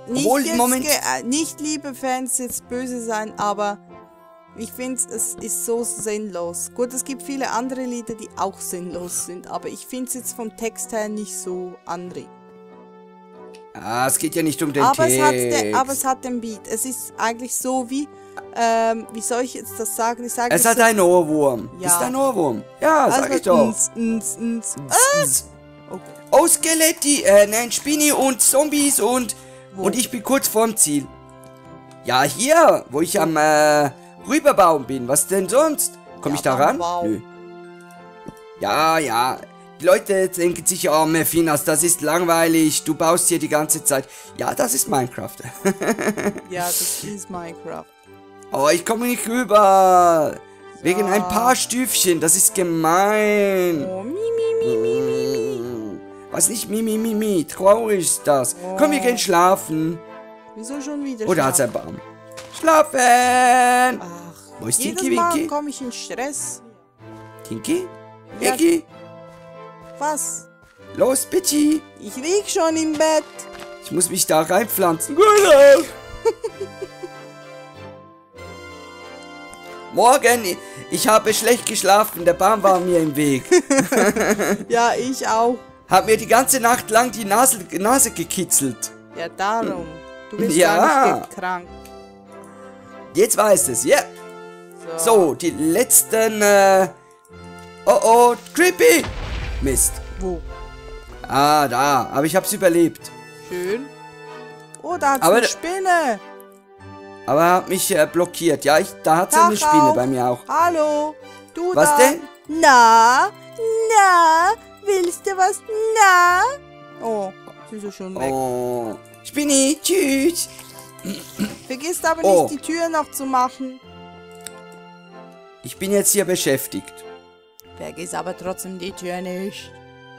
nicht liebe Fans jetzt böse sein, aber ich finde, es ist so sinnlos. Gut, es gibt viele andere Lieder, die auch sinnlos sind, aber ich finde es jetzt vom Text her nicht so anregend. Ah, es geht ja nicht um den Text. Aber es hat den Beat. Es ist eigentlich so wie, wie soll ich jetzt das sagen? Es hat einen Ohrwurm. Ja. Ist ein Ohrwurm. Ja, sag ich doch. Okay. Oh, Skeletti, nein, Spinni und Zombies und ich bin kurz vorm Ziel. Ja, hier, wo ich am Rüberbauen bin. Was denn sonst? Komm ich da ran? Wow. Nö. Ja. Die Leute denken sich, oh, Mephinas, das ist langweilig. Du baust hier die ganze Zeit. Ja, das ist Minecraft. Ja, das ist Minecraft. Oh, ich komme nicht rüber. So. Wegen ein paar Stüfchen. Das ist gemein. Oh, Was nicht mi. Traurig ist das. Oh. Komm, wir gehen schlafen. Wieso schon wieder Oder hat's ein Baum? Schlafen! Ach, wo ist jedes Tinky Winky? Mal komme ich in Stress. Tinky? Ja. Winky? Was? Los, Bitchy! Ich lieg schon im Bett. Ich muss mich da reinpflanzen. Morgen, ich habe schlecht geschlafen. Der Baum war mir im Weg. Ja, ich auch. Hab mir die ganze Nacht lang die Nase gekitzelt. Ja, darum. Du bist gar nicht krank. Jetzt weiß es, ja. Yeah. So, die letzten, oh, creepy. Mist. Wo? Ah, da. Aber ich hab's überlebt. Schön. Oh, da hat's eine Spinne. Aber er hat mich blockiert. Ja, da hat's eine Spinne bei mir auch. Hallo. Du was da? Denn? Na? Willst du was? Na? Oh, sie ist schon weg. Oh, Spinni, tschüss. Vergiss aber nicht, die Tür noch zu machen. Ich bin jetzt hier beschäftigt. Vergiss aber trotzdem die Tür nicht.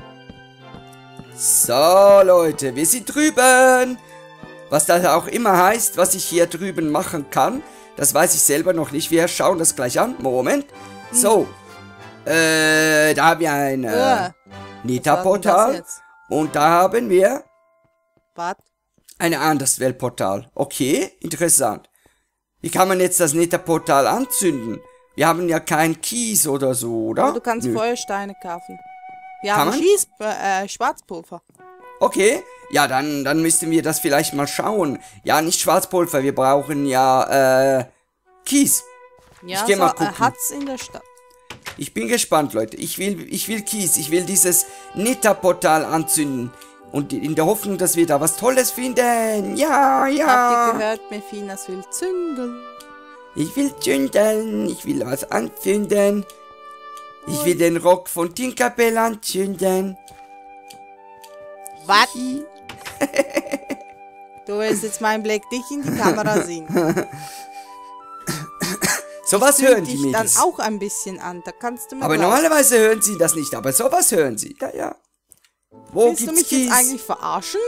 So, Leute, wir sind drüben. Was das auch immer heißt, was ich hier drüben machen kann, das weiß ich selber noch nicht. Wir schauen das gleich an. Moment. So. Da haben wir ein Nether-Portal. Und da haben wir... Was? Ein Anderswelt-Portal. Okay, interessant. Wie kann man jetzt das Nether-Portal anzünden? Wir haben ja kein Kies oder so, oder? Aber du kannst Feuersteine kaufen. Wir haben Schwarzpulver. Okay, ja, dann müssten wir das vielleicht mal schauen. Ja, nicht Schwarzpulver, wir brauchen ja, Kies. Ja, ich geh mal gucken. Hat's in der Stadt. Ich bin gespannt, Leute. Ich will Kies. Ich will dieses Nether-Portal anzünden. Und in der Hoffnung, dass wir da was Tolles finden. Ja. Habt ihr gehört, Mephinas will zünden? Ich will zünden. Ich will was anzünden. Ich will den Rock von Tinkerbell anzünden. Was? Du willst jetzt meinen Blick nicht in die Kamera sehen. Sowas hören die Mädels. Dann auch ein bisschen an, da kannst du mir aber glauben. Normalerweise hören sie das nicht, aber sowas hören sie. Ja. Wo willst du mich jetzt eigentlich verarschen?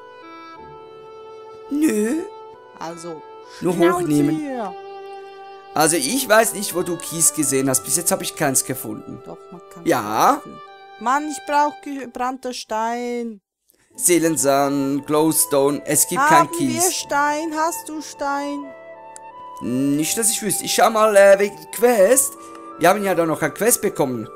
Nö. Also, nur hochnehmen. Also ich weiß nicht, wo du Kies gesehen hast. Bis jetzt habe ich keins gefunden. Doch, man kann kaufen. Mann, ich brauche gebrannter Stein. Seelensand, Glowstone, es gibt kein Kies. Haben wir Stein? Hast du Stein? Nicht, dass ich wüsste. Ich schau mal wegen Quest. Wir haben ja da noch eine Quest bekommen.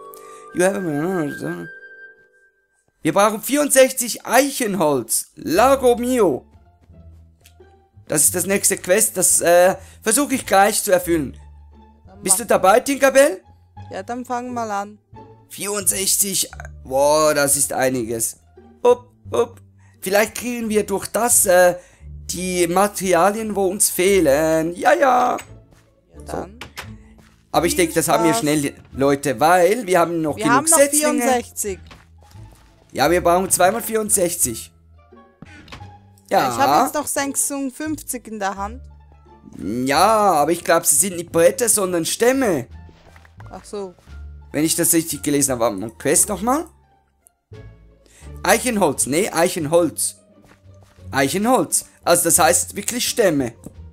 Wir brauchen 64 Eichenholz. Lago mio. Das ist das nächste Quest. Das versuche ich gleich zu erfüllen. Bist du dabei, Tinkerbell? Ja, dann fang mal an. 64. Wow, das ist einiges. Upp. Vielleicht kriegen wir durch das die Materialien, wo uns fehlen. Ja. Ja, dann. So. Aber ich denke, das haben wir schnell, Leute, weil wir haben noch genug Setzlinge. Wir haben noch 64. Ja, wir brauchen 2x64. Ja. Ich habe jetzt noch 56 in der Hand. Ja, aber ich glaube, sie sind nicht Bretter, sondern Stämme. Ach so. Wenn ich das richtig gelesen habe. Warte mal, Quest nochmal. Eichenholz. Nee, Eichenholz. Eichenholz. Also das heißt wirklich Stämme.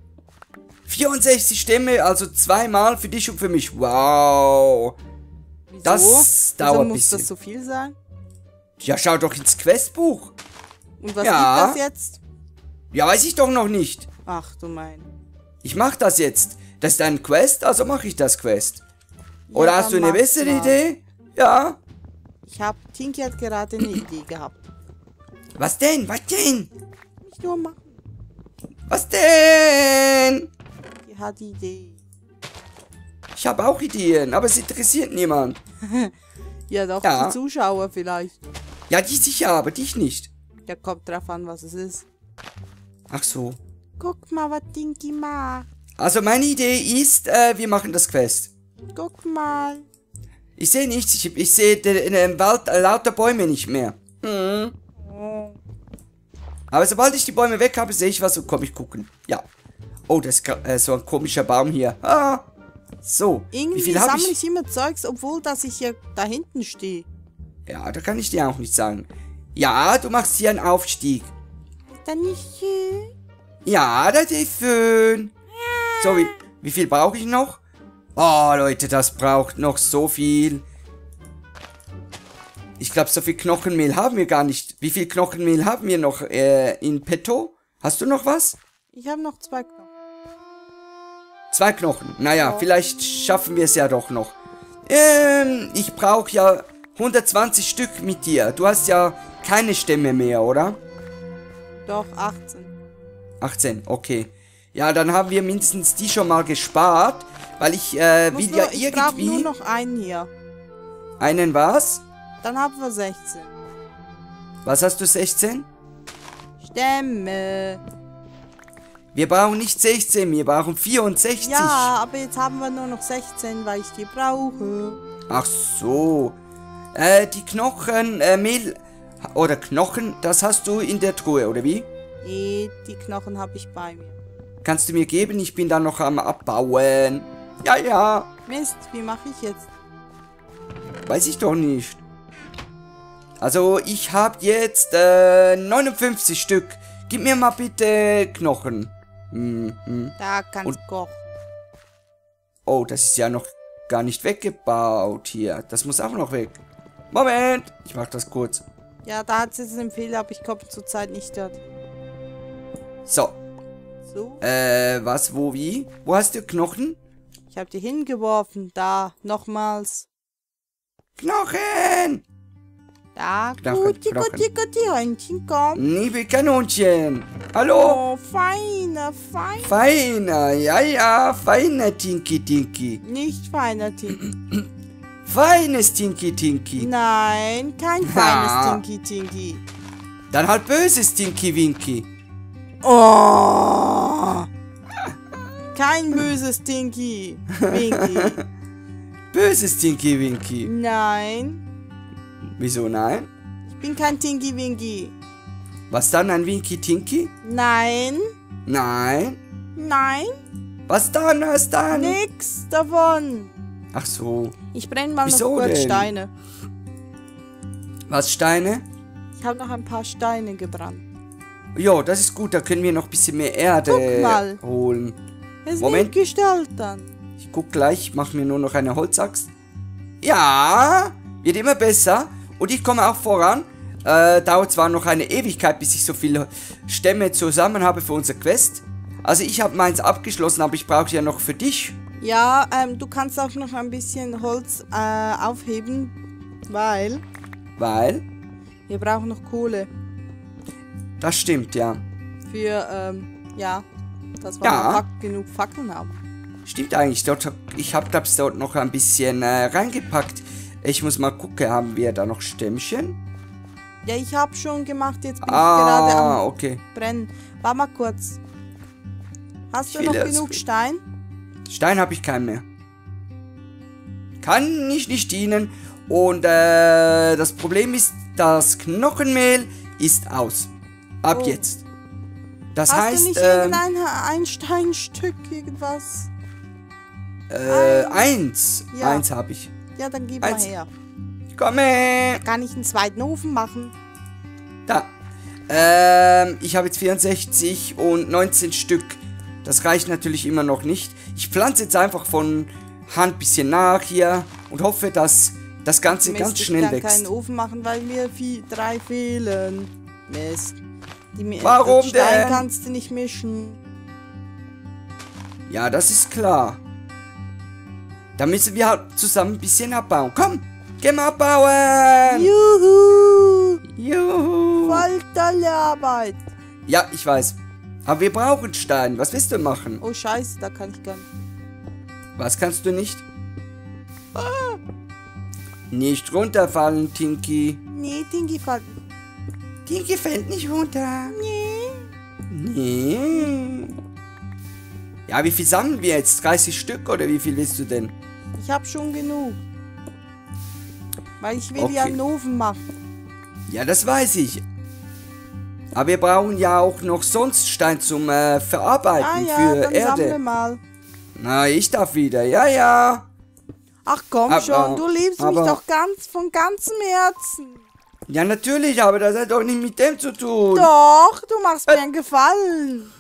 64 Stämme, also zweimal für dich und für mich. Wow. Wieso? Das dauert ein bisschen. Muss das so viel sein? Ja, schau doch ins Questbuch. Und was gibt das jetzt? Ja, weiß ich doch noch nicht. Ach du mein. Ich mach das jetzt. Das ist ein Quest, also mache ich das Quest. Ja, Oder hast du dann eine mach's bessere mal. Idee? Ja. Tinky hat gerade eine Idee gehabt. Was denn? Was denn? Nicht nur machen. Was denn? Die hat die Idee. Ich habe auch Ideen, aber es interessiert niemand. Ja doch, Ja. die Zuschauer vielleicht. Ja, dich sicher, aber dich nicht. Ja, kommt drauf an, was es ist. Ach so. Guck mal, was Tinky macht. Also meine Idee ist, wir machen das Quest. Guck mal. Ich sehe nichts, ich sehe in dem Wald lauter Bäume nicht mehr. Mhm. Oh. Aber sobald ich die Bäume weg habe, sehe ich was und komme ich gucken. Ja. Oh, das ist so ein komischer Baum hier. Ah. So. Irgendwie Wie viel habe sammle ich? ich immer Zeugs, obwohl dass ich hier da hinten stehe. Ja, da kann ich dir auch nicht sagen. Ja, du machst hier einen Aufstieg. Ist das nicht schön? Ja, das ist schön. So, wie viel brauche ich noch? Oh, Leute, das braucht noch so viel. Ich glaube, so viel Knochenmehl haben wir gar nicht. Wie viel Knochenmehl haben wir noch in petto? Hast du noch was? Ich habe noch 2 Knochen. 2 Knochen. Naja, vielleicht schaffen wir es ja doch noch. Ich brauche ja 120 Stück mit dir. Du hast ja keine Stämme mehr, oder? Doch, 18. 18, okay. Ja, dann haben wir mindestens die schon mal gespart, weil ich will ja Ich brauche nur irgendwie... noch einen hier. Einen was? Dann haben wir 16. Was hast du, 16? Stämme. Wir brauchen nicht 16, wir brauchen 64. Ja, aber jetzt haben wir nur noch 16, weil ich die brauche. Ach so. Die Knochen, Mehl oder Knochen, das hast du in der Truhe, oder wie? Nee, die Knochen habe ich bei mir. Kannst du mir geben? Ich bin da noch am Abbauen. Ja, ja. Mist, wie mache ich jetzt? Weiß ich doch nicht. Also, ich habe jetzt 59 Stück. Gib mir mal bitte Knochen. Da kannst du kochen. Oh, das ist ja noch gar nicht weggebaut hier. Das muss auch noch weg. Moment, ich mach das kurz. Ja, da hat es jetzt einen Fehler, aber ich komme zurzeit nicht dort. So, So, was, wo, wie? Wo hast du Knochen? ich habe die hingeworfen. Da, nochmals. Knochen! Da, Knochen, guti, Knochen. guti, guti, Hündchen, komm. Liebe Kanonchen. Hallo? Oh, feiner, fein. Feiner, ja, ja, feiner Tinky Tinky. Nicht feiner Tinky. Feines Tinky Tinky. Nein, kein feines Tinky Tinky. Dann halt böses Tinky Winky. Oh! Kein böses Tinky. Winky. Böses Tinky Winky. Nein, Wieso nein? ich bin kein Tinky Winky. Was dann, ein Winky Tinky? Nein, Nein. nein, Was dann, was dann? nix davon. Ach so. Ich brenne mal Wieso noch kurz denn? Steine. Was, Steine? Ich habe noch ein paar Steine gebrannt. Jo, das ist gut, da können wir noch ein bisschen mehr Erde Guck mal. holen. Es ist Moment. nicht gestellt dann. Ich guck gleich, ich mache mir nur noch eine Holzaxt. Ja, wird immer besser. Und ich komme auch voran. Dauert zwar noch eine Ewigkeit, bis ich so viele Stämme zusammen habe für unser Quest. Also ich habe meins abgeschlossen, aber ich brauche ja noch für dich. Ja, du kannst auch noch ein bisschen Holz aufheben, weil Weil, wir brauchen noch Kohle das stimmt, ja. für, ja, dass wir Ja. noch genug Fackeln haben. Stimmt eigentlich, ich habe das dort noch ein bisschen reingepackt. Ich muss mal gucken, haben wir da noch Stämmchen? Ja, ich habe schon gemacht, jetzt bin ich gerade am Okay. Brennen. Warte mal kurz. Hast du Ich noch will das genug mit- Stein? Stein habe ich keinen mehr. Kann ich nicht dienen. Und das Problem ist, das Knochenmehl ist aus. Ab Oh. jetzt. Das Hast heißt, du nicht ein Steinstück, irgendwas? eins. Ja. Eins habe ich. Ja, dann gib Eins. mal her. Ich komme. Kann ich einen zweiten Ofen machen? Da. Ich habe jetzt 64 und 19 Stück. Das reicht natürlich immer noch nicht. Ich pflanze jetzt einfach von Hand ein bisschen nach hier und hoffe, dass das Ganze ganz Mist, schnell ich kann wächst. keinen Ofen machen, weil mir 3 fehlen. Mist. Warum den Stein denn? kannst du nicht mischen. Ja, das ist klar. Da müssen wir halt zusammen ein bisschen abbauen. Komm, gehen wir abbauen. Juhu! Juhu. Voll tolle Arbeit. Ja, ich weiß. Aber wir brauchen Stein. Was willst du machen? Oh scheiße, da kann ich gar nicht. Was kannst du nicht? Nicht runterfallen, Tinky. Nee, Dingi fällt. Tinky fällt nicht runter. Nee. Nee. Ja, wie viel sammeln wir jetzt? 30 Stück oder wie viel willst du denn? Ich hab schon genug. Weil ich will Okay. ja einen Ofen machen. Ja, das weiß ich. Aber wir brauchen ja auch noch sonst Stein zum Verarbeiten Ah ja, für dann sammeln wir Erde. mal. Na, ich darf wieder. Ja, ja. Ach komm Aber- schon, du liebst mich aber- doch ganz von ganzem Herzen. Ja, natürlich, aber das hat doch nicht mit dem zu tun. Doch, du machst mir einen Gefallen.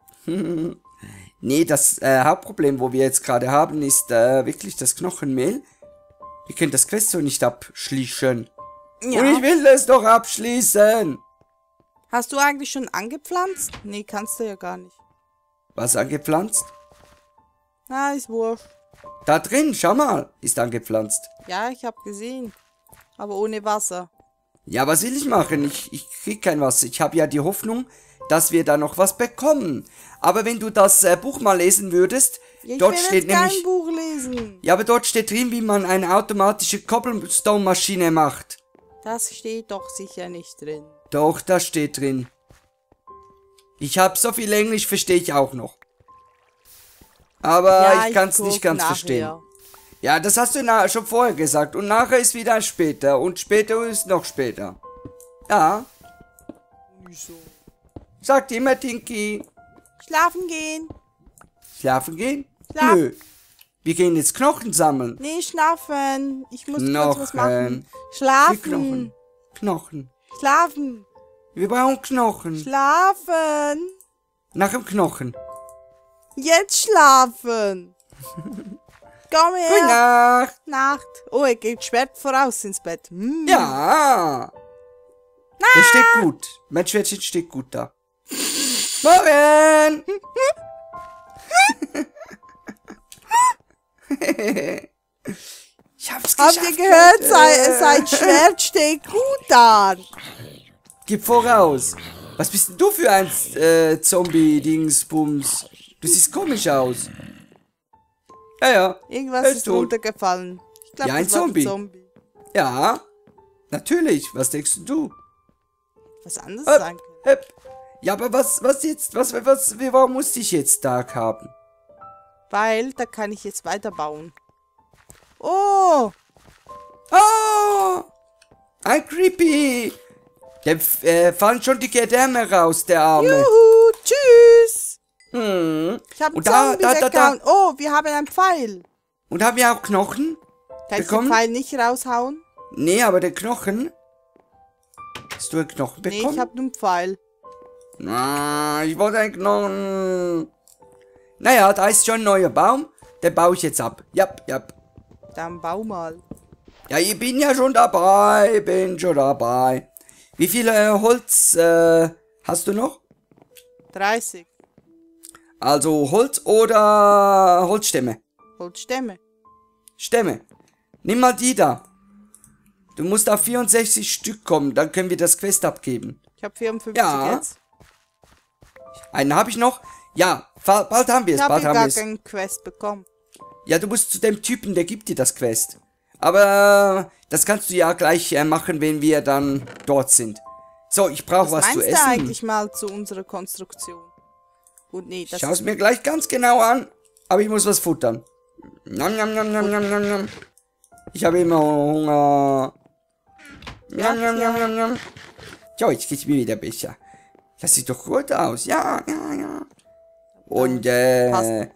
Nee, das Hauptproblem, wo wir jetzt gerade haben, ist wirklich das Knochenmehl. Wir können das Quest so nicht abschließen. Ja. Und ich will es doch abschließen. Hast du eigentlich schon angepflanzt? Nee, kannst du ja gar nicht. Was angepflanzt? Na, ist wurscht. Da drin, schau mal, ist angepflanzt. Ja, ich hab gesehen. Aber ohne Wasser. Ja, was will ich machen? Ich krieg kein Wasser. Ich habe ja die Hoffnung, dass wir da noch was bekommen. Aber wenn du das Buch mal lesen würdest, Ja, ich dort will steht jetzt kein nämlich... Buch lesen. Ja, aber dort steht drin, wie man eine automatische Cobblestone-Maschine macht. Das steht doch sicher nicht drin. Doch, das steht drin. Ich habe so viel Englisch, verstehe ich auch noch. Aber Ja, ich kann es guck nicht ganz nachher. verstehen. Ja, das hast du schon vorher gesagt. Und nachher ist wieder später. Und später ist noch später. Ja, Wieso? sagt immer Tinky. Schlafen gehen. Schlafen gehen? Schlafen. Nö. Wir gehen jetzt Knochen sammeln. Nee, schlafen. Ich muss kurz was Knochen. machen. Die Schlafen. Knochen. Knochen. Schlafen. Wir brauchen Knochen. Schlafen. Nach dem Knochen. Jetzt schlafen. Komm Gute her. Nacht. Nacht. Oh, er geht Schwert voraus ins Bett. Hm. Ja. Der steht gut. Mein Schwertchen steht gut da. Morgen. Ich hab's geschafft. Habt ihr gehört? Leute. Sein Schwert steht gut da. Gib voraus. Was bist denn du für ein Zombie-Dingsbums? Du siehst komisch aus. Ja, ja. Irgendwas Er ist tot. runtergefallen. Ich glaube, Ja, ein das war Zombie. der Zombie. Ja. Natürlich. Was denkst du? Was anderes Höp, sein können. höp. Ja, aber was jetzt? Warum musste ich jetzt Dark haben? Weil, da kann ich jetzt weiterbauen. Oh, Oh! Ein Creepy! Der fallen schon die Gedärme raus, der Arme. juhu, tschüss. Hm. Ich habe einen Und da, Zombie da, da, da. weggehauen. Oh, wir haben einen Pfeil. Und haben wir auch Knochen? Kann ich den Bekommen? Pfeil nicht raushauen? Nee, aber der Knochen. Hast du einen Knochen Nee, bekommen? ich habe nur einen Pfeil. Ich wollte einen Knochen. Naja, da ist schon ein neuer Baum. Den baue ich jetzt ab. Jap. Dann bau mal. Ja, ich bin ja schon dabei. Wie viel Holz hast du noch? 30. Also Holz oder Holzstämme? Holzstämme. Stämme. Nimm mal die da. Du musst auf 64 Stück kommen, dann können wir das Quest abgeben. Ich habe 54 Ja. jetzt. Einen habe ich noch. Ja, bald haben wir Ich es, habe bald haben wir gar es. keinen Quest bekommen. Ja, du musst zu dem Typen, der gibt dir das Quest. Aber das kannst du ja gleich machen, wenn wir dann dort sind. So, ich brauche was zu Meinst du essen. eigentlich mal zu unserer Konstruktion? Gut, nee, das Schau es mir gleich ganz genau an. Aber ich muss was futtern. Nom, nom, nom, nom, nom, nom, nom. Ich habe immer Hunger. Nom, nom, nom, nom, nom. So, jetzt geht's mir wieder besser. Das sieht doch gut aus. Ja. Und, passt.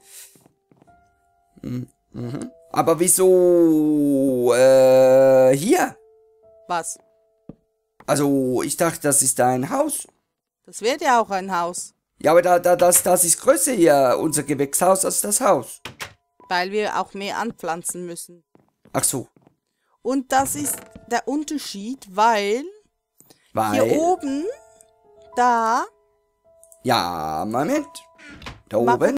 Aber wieso, hier? Was? Also, ich dachte, das ist ein Haus. Das wird ja auch ein Haus. Ja, aber das ist größer hier, unser Gewächshaus, als das Haus. Weil wir auch mehr anpflanzen müssen. Ach so. Und das ist der Unterschied, weil Weil... hier oben, Da. Ja, Moment. Da Mal oben.